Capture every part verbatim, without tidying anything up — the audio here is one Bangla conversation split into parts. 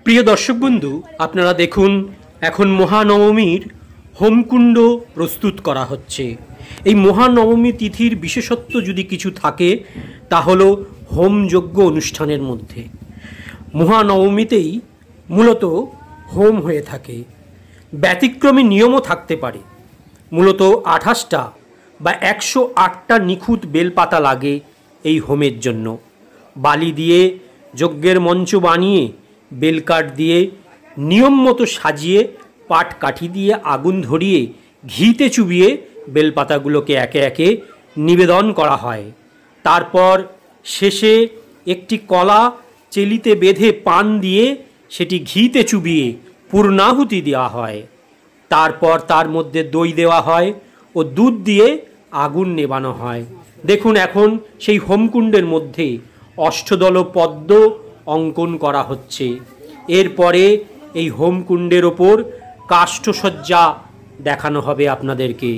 প্রিয় দর্শক বন্ধু, আপনারা দেখুন এখন মহানবমীর হোমকুণ্ড প্রস্তুত করা হচ্ছে। এই মহানবমী তিথির বিশেষত্ব যদি কিছু থাকে তা হলো হোমযজ্ঞ অনুষ্ঠানের মধ্যে। মহানবমীতেই মূলত হোম হয়ে থাকে। ব্যতিক্রমী নিয়মও থাকতে পারে। মূলত আঠাশটা বা একশো আটটা নিখুঁত বেলপাতা লাগে এই হোমের জন্য। বালি দিয়ে যজ্ঞের মঞ্চ বানিয়ে বেলকাঠ দিয়ে নিয়ম মতো সাজিয়ে পাট কাঠি দিয়ে আগুন ধরিয়ে ঘিতে চুবিয়ে বেলপাতাগুলোকে একে একে নিবেদন করা হয়। তারপর শেষে একটি কলা চেলিতে বেঁধে পান দিয়ে সেটি ঘিতে চুবিয়ে পূর্ণাহুতি দেওয়া হয়। তারপর তার মধ্যে দই দেওয়া হয় ও দুধ দিয়ে আগুন নেবানো হয়। দেখুন এখন সেই হোমকুণ্ডের মধ্যে অষ্টদল পদ্ম অঙ্কন করা হচ্ছে। এরপরে এই হোমকুণ্ডের ওপর কাষ্ঠসজ্জা দেখানো হবে আপনাদেরকে।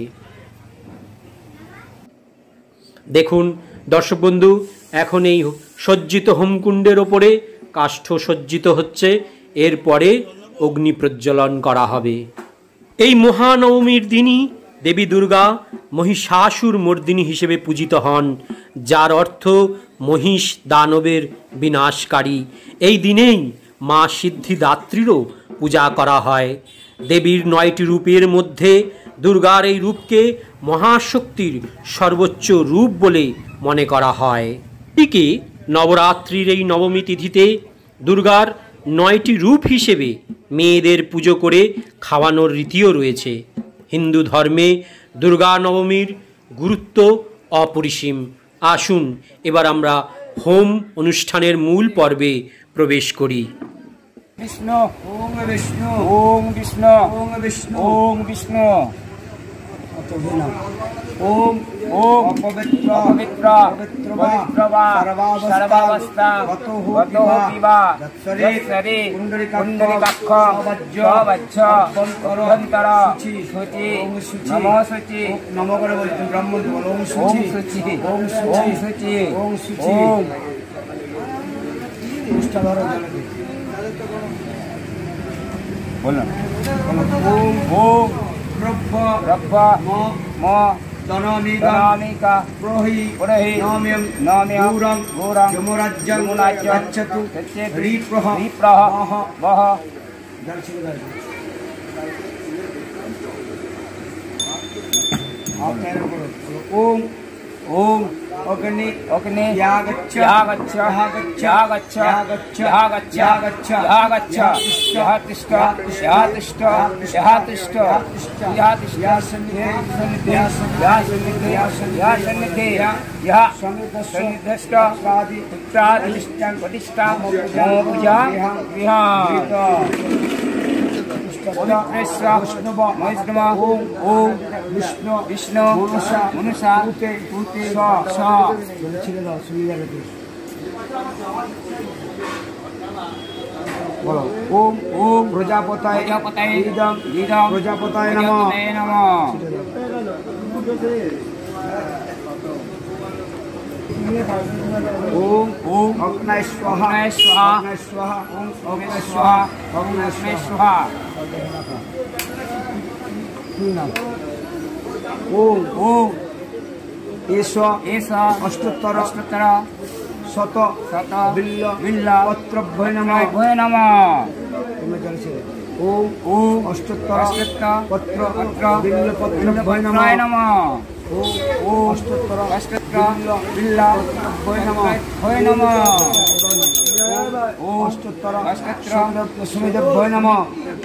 দেখুন দর্শক বন্ধু, এখন এই সজ্জিত হোমকুণ্ডের ওপরে কাষ্ঠ সজ্জিত হচ্ছে। এরপরে অগ্নি প্রজ্বলন করা হবে। এই মহানবমীর দিনই দেবী দুর্গা মহিষাসুর মর্দিনী হিসেবে পূজিত হন, যার অর্থ মহিষ দানবের বিনাশকারী। এই দিনেই মা সিদ্ধিদাত্রীরও পূজা করা হয়। দেবীর নয়টি রূপের মধ্যে দুর্গার এই রূপকে মহাশক্তির সর্বোচ্চ রূপ বলে মনে করা হয়। এদিকে নবরাত্রির এই নবমী তিথিতে দুর্গার নয়টি রূপ হিসেবে মেয়েদের পুজো করে খাওয়ানোর রীতিও রয়েছে। হিন্দু ধর্মে দুর্গা নবমীর গুরুত্ব অপরিসীম। আসুন এবার আমরা হোম অনুষ্ঠানের মূল পর্বে প্রবেশ করি। বিষ্ণু ওম বিষ্ণু ওম বিষ্ণু ওম বিষ্ণু ওম বিষ্ণু ওম ওম পবিত্র পবিত্র পবিত্র বা সর্বাবস্থা গতো বিবা যৎসরে কুণ্ডলিকাক্ষ বজ্জ অভ্যন্তর শুচি নমো শুচি নমো করে বলতেন ব্রাহ্মণ ওম শুচি ওম শুচি ওম শুচি ওম উষ্টাধর জলকে বলুন। ওম ওম ব্রহ্ম ব্রহ্ম ম ম তনমিকা তনমিকা প্রহি প্রহি নাম্যম নাম্যম গুরং গুরং যমরাজ্যং যমরাজ্যং গচ্ছতু গচ্ছতু রিপ্রহ রিপ্রহ মহ মহ ওম ওম অগ্নি অগ্নি ইয়াগচ্ছ ইয়াগচ্ছ ইয়াগচ্ছ ইয়াগচ্ছ ইয়াগচ্ছ ইয়াগচ্ছ ইয়াগচ্ছ ইয়াতিষ্ঠ ইয়াতিষ্ঠ ইয়াতিষ্ঠ ইয়াতিষ্ঠ ইয়াসন্নিধে ইয়াসন্নিধে ইয়াসন্নিধে ইয়া সন্নিধিষ্ঠ সাদি পুত্রাদিষ্টাং প্রতিষ্ঠা মোপূজা বিহার বিষ্ণু ওম ওম বিষ্ণু বিষ্ণু মনুষা মনুষা ভূতে ভূতে স স ছেড়ে দাও সুবিধা রেখে বলো। ওম ওম প্রজাপতায় প্রজাপতায় ইদং ইদং প্রজাপতায় নমঃ নমঃ। ওম ওম অগ্নায় স্বাহা অগ্নায় স্বাহা অগ্নায় স্বাহা ওম অগ্নায় স্বাহা অগ্নায় স্বাহা। ওম ওম এষ এষ অষ্টোত্তর অষ্টোত্তর শত শত বিল্ল বিল্ল পত্রভ্যয় নমঃ ভয় নমঃ। ওম ওম অষ্টোত্তর অষ্টোত্তর পত্র পত্র বিল্ল পত্রভ্যয় নমঃ। ওম ওম অষ্টোত্তর অষ্টোত্তর বিল্ল ভয় নমঃ ভয় নমঃ। ওম অষ্টোত্তর অষ্টোত্তর সুমিদেভ্যয় নমঃ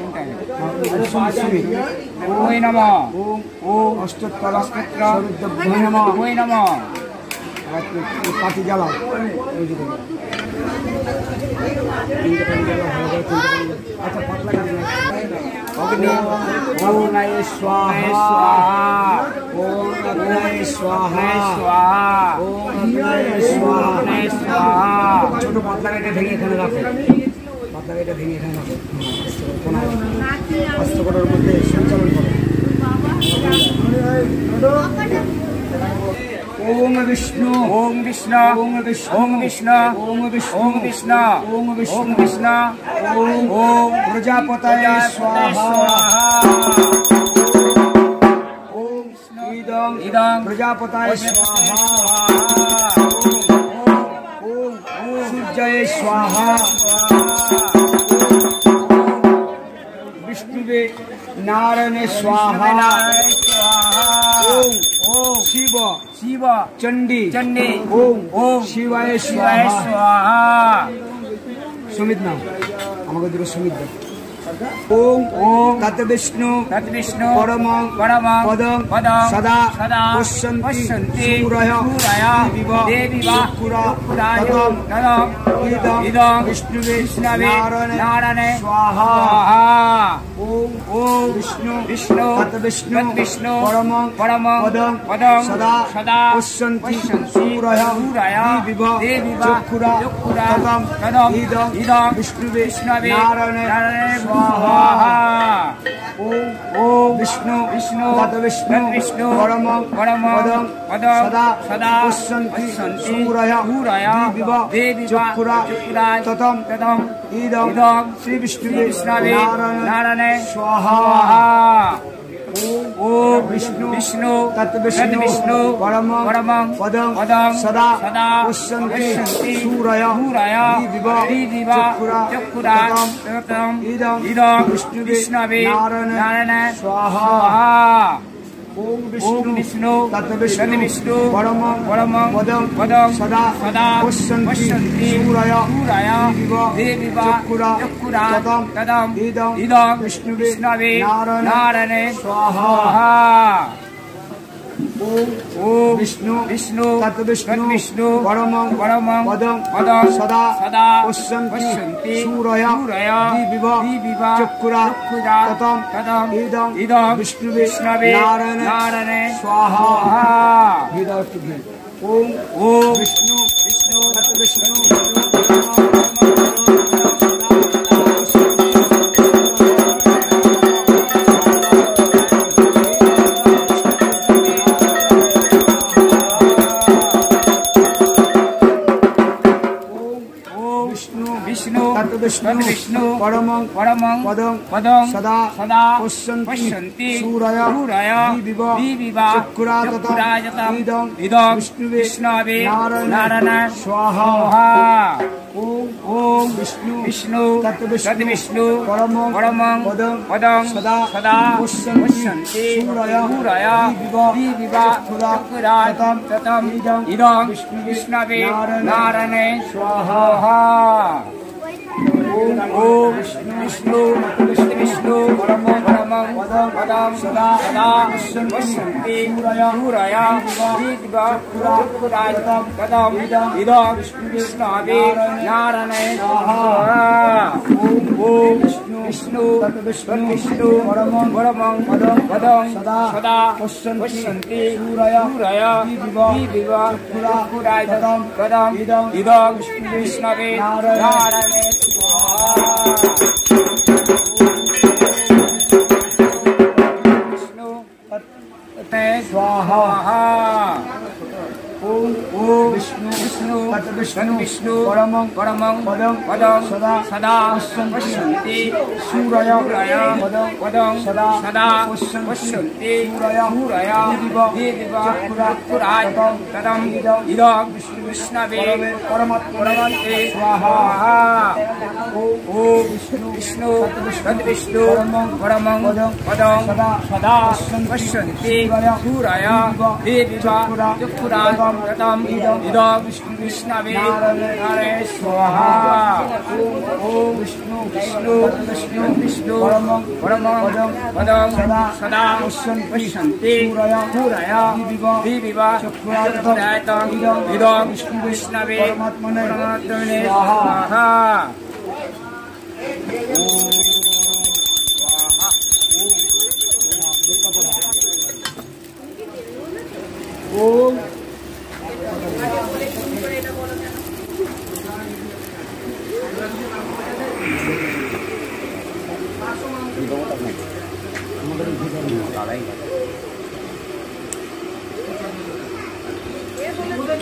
ভয় নমঃ। ওম ওম অষ্টোত্তর অষ্টোত্তর ভয় নমঃ ভয় নমঃ। পাতি জ্বালাও আচ্ছা পাতলা অগ্নি ওম নায় স্বাহা ওম অগ্নায় স্বাহা স্বাহা ওম অগ্নায় স্বাহা স্বাহা। ছোট পাতলা এটা ভেঙে এখানে রাখো, পাতলা এটা ভেঙে এখানে রাখো, অস্ত্র করার মধ্যে সঞ্চালন করো। ओम विष्णु ओम विष्णु ओम विष्णु ओम विष्णु ओम विष्णु ओम विष्णु ओम विष्णु ओम विष्णु ओम ओम प्रजापतये स्वाहा ओम इदं इदं प्रजापतये स्वाहा ओम ओम सूर्यये स्वाहा विष्णुवे नारायणे स्वाहा ओम ओम शिव शिव चंडी चंडी ओम ओम शिवाय स्वाहा सुमित नाम আমাকে দুটো সুমিত দাও ओम ओम तत् विष्णु तत् विष्णु परमं परमं पदं पदं सदा सदा पश्यन्ति पश्यन्ति सूरयः सूरयः देवीवा ततं ततं इदं इदं विष्णुवे विष्णवे नारायणे स्वाहा ओम ओम विष्णु विष्णु तत् विष्णु तत् विष्णु परमं परमं पदं पदं सदा सदा पश्यन्ति सूरयः सूरयः देवीवा ततं ततं इदं इदं विष्णुवे विष्णवे नारायणे नारायणे ओम ओम विष्णु विष्णु तत् विष्णु विष्णु परमं परमं पदं पदं सदा सदा पश्यन्ति सूरयः सूरयः देवीवा ततं ततं इदं इदं श्री विष्णुवे विष्णवे नारायणे स्वाहा ओम विष्णु विष्णु तत् विष्णु विष्णु परमं परमं पदं पदं सदा सदा पश्यन्ति सूरयः सूरयः देवीवा ततं इदं इदं विष्णुवे विष्णवे नारायणे स्वाहा ओम विष्णु विष्णु तत् विष्णु विष्णु परमं परमं पदं पदं सदा सदा पश्यन्ति सूरयः सूरयः देवीवा ततं ततं इदं इदं विष्णुवे विष्णवे नारायणे स्वाहा ओम ओम विष्णु विष्णु तत् विष्णु विष्णु परमं परमं पदं पदं सदा सदा पश्यन्ति सूरयः सूरयः देवीवा ततं ततं इदं इदं विष्णुवे विष्णवे नारायणे स्वाहा ओम ओम विष्णु विष्णु तत् विष्णु तत् विष्णु विष्णु परमं परमं पदं पदं सदा सदा पश्यन्ति सूरयः सूरयः देवीवा ततं इदं इदं विष्णुवे विष्णवे नारायणे स्वाहा ओम ओम विष्णु विष्णु तत् विष्णु परमं परमं पदं पदं सदा सदा पश्यन्ति सूरयः सूरयः देवीवा ततं ततं इदं विष्णवे नारायणे स्वाहा ओम ओम विष्णु विष्णु विष्णु विष्णु परमं परमं पदं पदं सदा सदा पश्यन्ति सूरयः सूरयः देवीवा ततं ततं इदं विष्णवे नारायणे स्वाहा ओम ओम विष्णु विष्णु तत् विष्णु विष्णु परमं परमं पदं पदं सदा सदा पश्यन्ति सूरयः सूरयः देवीवा ततं ततं इदं विष्णवे नारायणे स्वाहा ओम ओम विष्णु विष्णु तत् विष्णु विष्णु परमं परमं पदं पदं सदा सदा पश्यन्ति सूरयः सूरयः पदं पदं सदा सदा पश्यन्ति सूरयः सूरयः देवीवा ततं इदं विष्णवे परमात्मने स्वाहा ओम ओम विष्णु विष्णु तत् विष्णु परमं पदं पदं सदा सदा पश्यन्ति सूरयः देवीवा ततं इदं विष्णवे नारायणे स्वाहा ओम विष्णु विष्णु विष्णु विष्णु परमं परमं पदं सदा पश्यन्ति सूरयः देवीवा ततं इदं विष्णवे परमात्मने स्वाहा ओम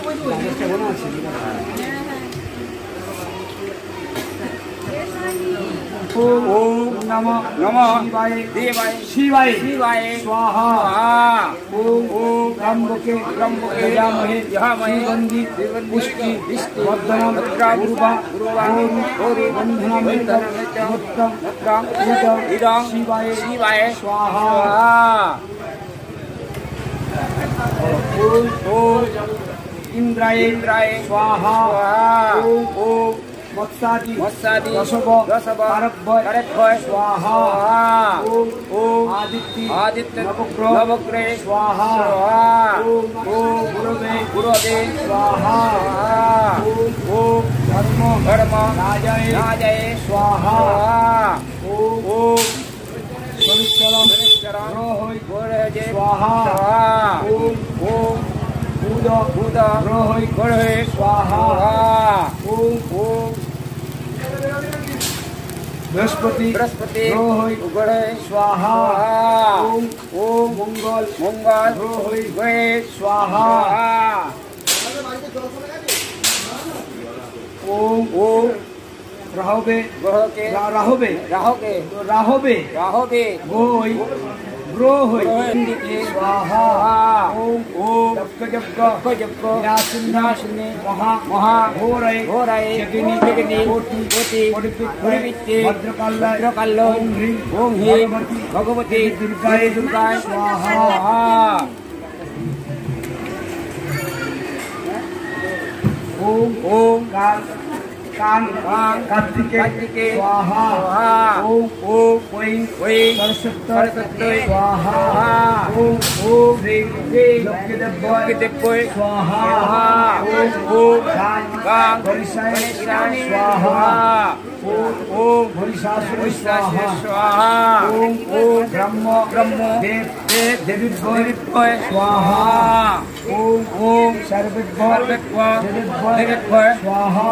ओम नमः नमः शिवाय देवाय शिवाय शिवाय स्वाहा ओम ओम त्र्यंबके त्र्यंबके यजामहे यजामहे सुगंधि पुष्टि वर्धनम गुरुवा गुरुवा गौरी बंधनमेतं मुक्तं मुक्तं इदं इदं शिवाय शिवाय स्वाहा ओम ओम इंद्राय इंद्राय स्वाहा ओम ओम मत्सादि मत्सादि रसव रसव कारभय कारभय स्वाहा ओम ओम आदित्य आदित्य नवग्रह नवग्रह स्वाहा ओम ओम गुरुवे गुरुवे स्वाहा ओम ओम धर्म धर्म राजाय राजाय स्वाहा ओम ओम शनिश्चरम शनिश्चरम रोहय गोरय स्वाहा ओम ओम बुध बुध रोहय गोरय स्वाहा ओम ओम बृहस्पति बृहस्पति रोहय गोरय स्वाहा ओम ओम मंगल मंगल रोहय गोरय स्वाहा ओम ओम राहवे ग्रहके राहवे राहके राहवे राहवे गोय ग्रोहय इंदिके स्वाहा ओम ओम जप जप जप यासिन्नासिने महा महा घोरय घोरय जगनि जगनि कोटि कोटि परिवित्ते भद्रकाल भद्रकाल ओम ह्रीं ओम ह्रीं भगवती दुर्गाय दुर्गाय स्वाहा ओम ओम काल कान कार्तिके कार्तिके स्वाहा ओम ओम क्लीं क्लीं सरस्वती स्वाहा ओम ओम ह्रीं ह्रीं लोकदेवय स्वाहा ओम ओम गां हरिशाय स्वाहा ओम ओम हरिशासुर स्वाहा ओम ओम ब्रह्म ब्रह्म देव देव देवीभ्य स्वाहा ओम ओम सर्वेभ्य देवीभ्य स्वाहा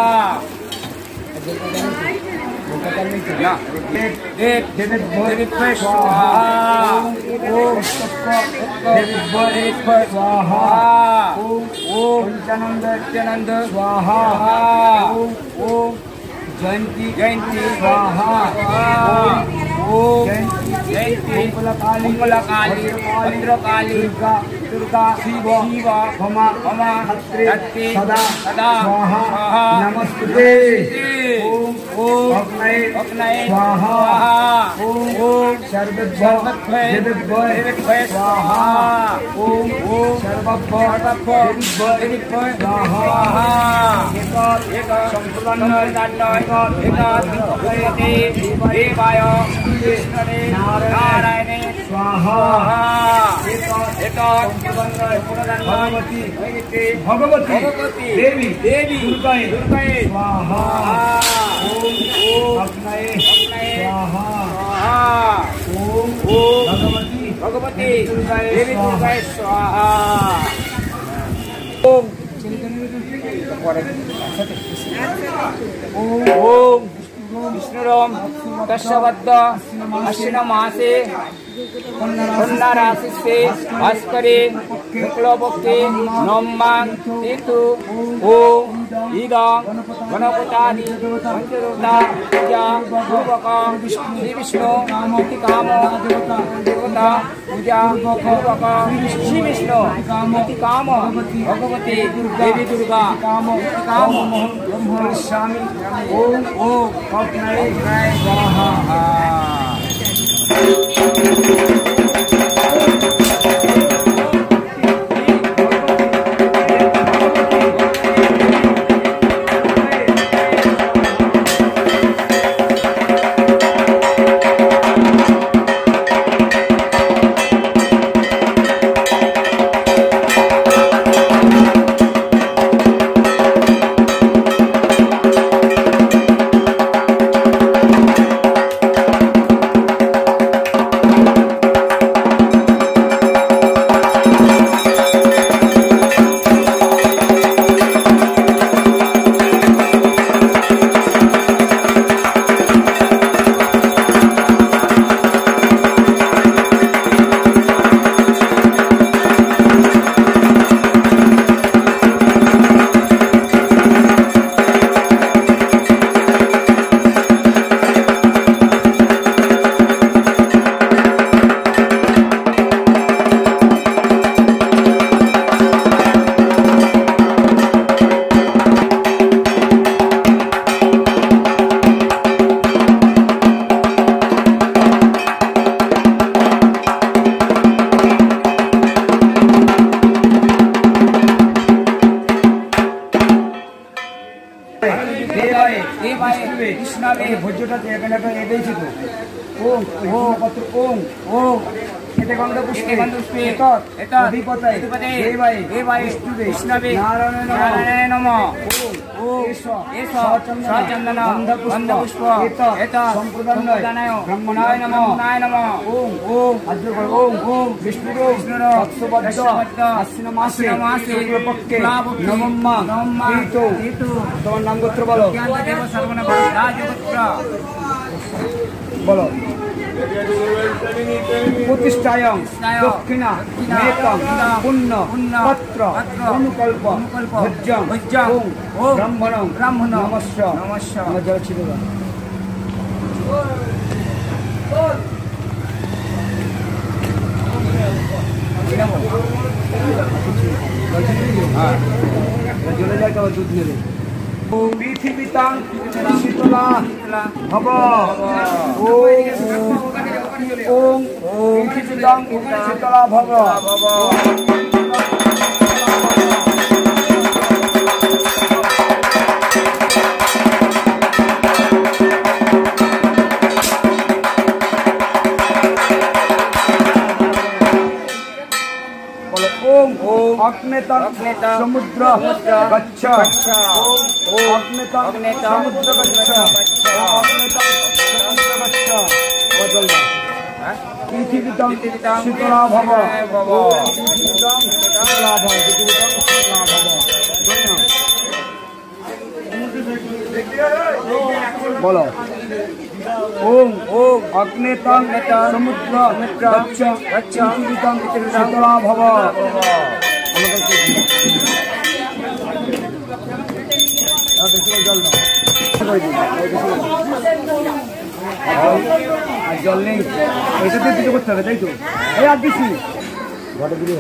पंचानंद स्वाहा ओम जयंती जयंती स्वाहा ओम जयंती मंगलकाली मंगलकाली भद्रकाली दुर्गा दुर्गा शिव शिव भमा भमा धत्ते सदा सदा स्वाहा नमस्ते ओम ओम अग्नये अग्नये स्वाहा ओम ओम सर्वभ्य देवभ्य स्वाहा ओम ओम सर्वभ्य सर्वभ्य देवभ्य स्वाहा एक एक संपूर्ण एक भगवते देवाय कृष्णने नारायणे स्वाहा एक भगवती भगवती देवी देवी दुर्गाय दुर्गाय स्वाहा ओम ओम अग्नये स्वाहा ओम ओम भगवती भगवती देवी दुर्गाय स्वाहा ओम ओम विष्णुरम दशवद्द अश्विन मासे कन्या राशि से भास्करे शुक्लपक्षे नवमां तिथि ओम इदं गणपतानि पंचदेवता पूजा पूर्वकं श्री विष्णु इति काम देवता पूजा पूर्वकं श्री विष्णु इति काम भगवती देवी दुर्गा इति काम ब्रह्मस्वामी ओम ओम अग्नये स्वाहा। এই ভোজ্যটা এখানে একটা এ দিয়েছি তো ওম ওম পত্র ওম ওম এতে গন্ধ পুষ্পে গন্ধ পুষ্পে এতৎ এতৎ অধিপতয়ে দেবায় দেবায় বিষ্ণুবে বিষ্ণুবে নারায়ণায় নমঃ নারায়ণায় নমঃ ওম ওম এষ এষ সচন্দন গন্ধ পুষ্প এতৎ এতৎ সম্প্রদানায় ব্রহ্মণায় নমঃ ব্রহ্মণায় নমঃ ওম ওম আদ্র কর ওম ওম বিষ্ণুরো বিষ্ণুরো তৎসবদ্ধ আশ্বিন মাসে মাসে শুক্লপক্ষে নবমা নবমা ঋতু ঋতু তোমার নাম গোত্র বলো দেব সর্বনা রাজগোত্র বলো প্রতিষ্ঠায়ং দক্ষিণা মেকং পুণ্য পত্র অনুকল্প ভোজ্যং ওম ব্রাহ্মণং ব্রাহ্মণ নমস্য নমস্য আমার জল ছিল জলে যায় তো দুধ নেবে পৃথিবীতাং শীতলা ভব ওম ওম পৃথিবীতাং শীতলা ভব ओम अग्नेतं समुद्र गच्छ ओम अग्नेतं समुद्र गच्छ अग्नेतं समुद्र गच्छ बदल पृथिवीतं शीतला भव पृथिवीतं शीतला भव पृथिवीतं शीतला भव बोलो ओम ओम अग्नेतं समुद्र गच्छ गच्छ पृथिवीतं शीतला भव জল নেই এটাতে দিতে করতে হবে তাই তো এই আর দিছি ঘটে দিলে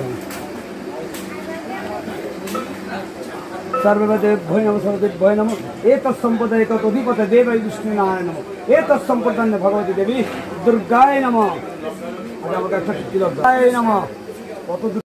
सर्वदेव भय नमः सर्वदेव भय नमः एतत्सम्पदाय तदधिपते देवै विष्णुनारायण नमः एतत्सम्पदाय भगवती देवी दुर्गाय नमः आज আমাকে একটা শক্তি দাও নমঃ কত